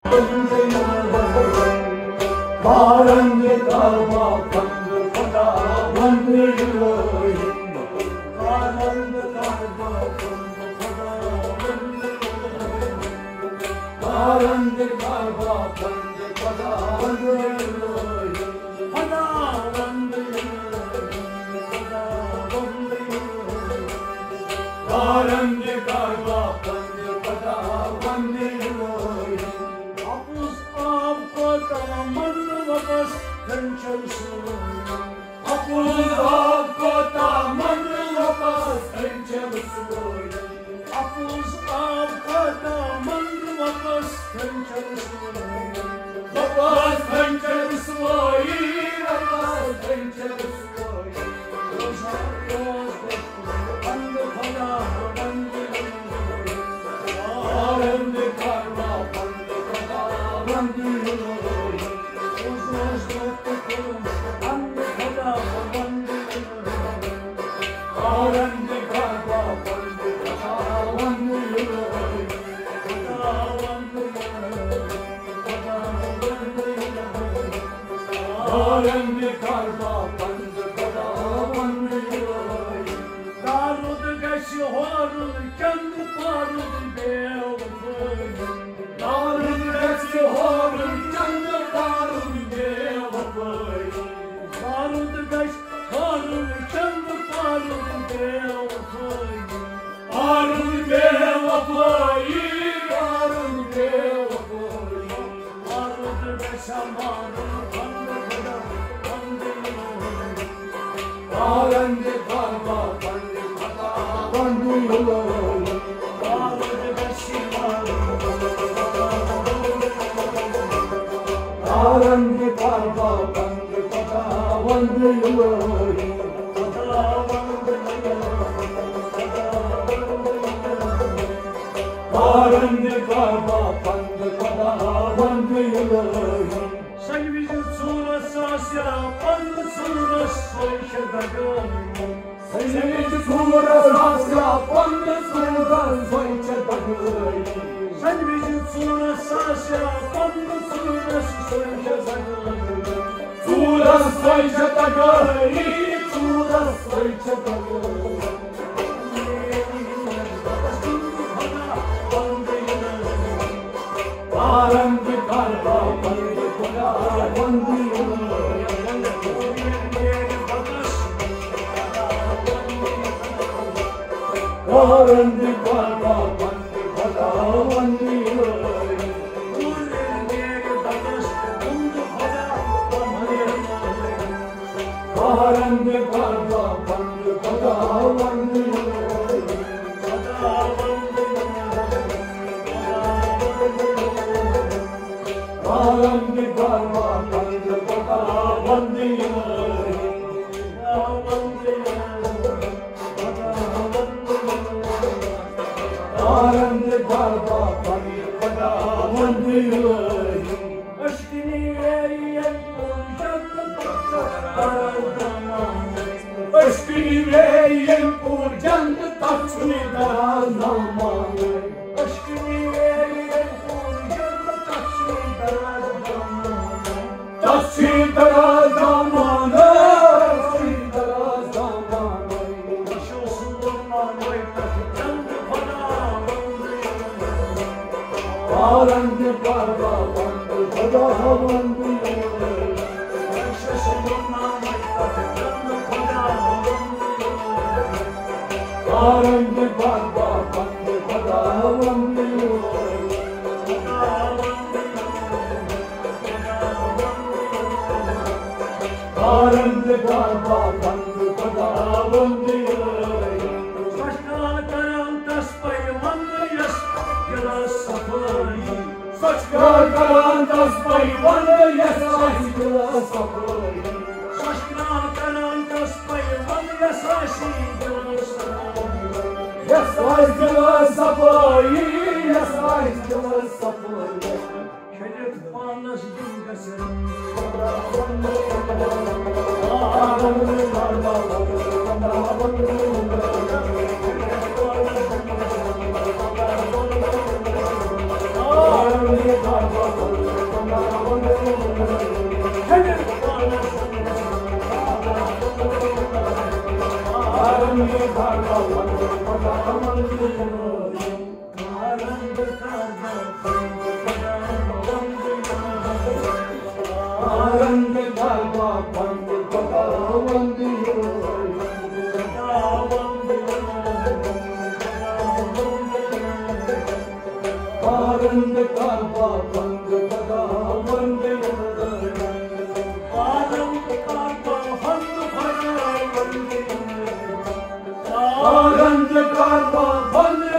Karındı karma kandı kada vandırıyorum. Karındı karma kandı kada vandırıyorum. Karındı karma kandı kada vandırıyorum. Kada vandırıyorum. Kada vandırıyorum. Karındı karma kandı kada vandırıyorum. Apus apkota mandu vapas kançalısı. Apus apkota mandu vapas kançalısı. Apus apkota mandu vapas kançalısı. Vapas kançalısı vay, vapas kançalısı vay. Rozar roz bekle, bandı kada bandı. Karındı karma bandı kada bandı. Roz roz bekle, bandı kada bandı. Karındı karma bandı kada bandı. Kada bandı. Karındı karma bandı kada bandı. Darud gaşı horul kendi parul beğendim. Darud gaşı horul kendi parul beğendim. Darud gaşı horul kendi parul beğendim. Parul beğendim. Parul beğendim. Darud gaşı marul kendi Karındı karma bandı kada vandırıyorum. Karındı gaşı Karındı karma bandı kada vandırıyorum. Karındı karma bandı kada vandırıyorum. Sayıcı sura sasya bandı sura soyşadagan. Sayıcı sura sasya bandı sura soyşadagan. Sayıcı sura sasya bandı sura soyşadagan. Sura soyşadagan, sura soyşadagan. Karındı karma bandı kada vandırıyorum. Karındı karma bandı kada vandırıyorum. Karındı karma bandı kada vandırıyorum. Karındı karma bandı kada vandırıyorum. Karındı karma bandı kada vandırıyorum. Aşkını veriyen urcanlı Aşkını veriyen urcanlı taçını darazlamanı. Aşkını veriyen urcanlı taçını darazlamanı. Taçı darazlamanı. Taçı darazlamanı. Baş olsun durmanı. Canlı para vandırıyorum. Karındı karma bandı kada vandırıyorum. Baş olsun durmanı. Canlı para vandırıyorum. Karındı karma bandı kada vandırıyorum. Karındı karma bandı kada vandırıyorum. Saçka karan taspayı vandı yas yılas sapayı. Saçka karan taspayı vandı yas yılas sapayı. Saçka karan taspayı vandı yas yılas sapayı. Yas yılas sapayı. Yas yılas sapayı. Şeref panas dingasen. Karındı karma Karma,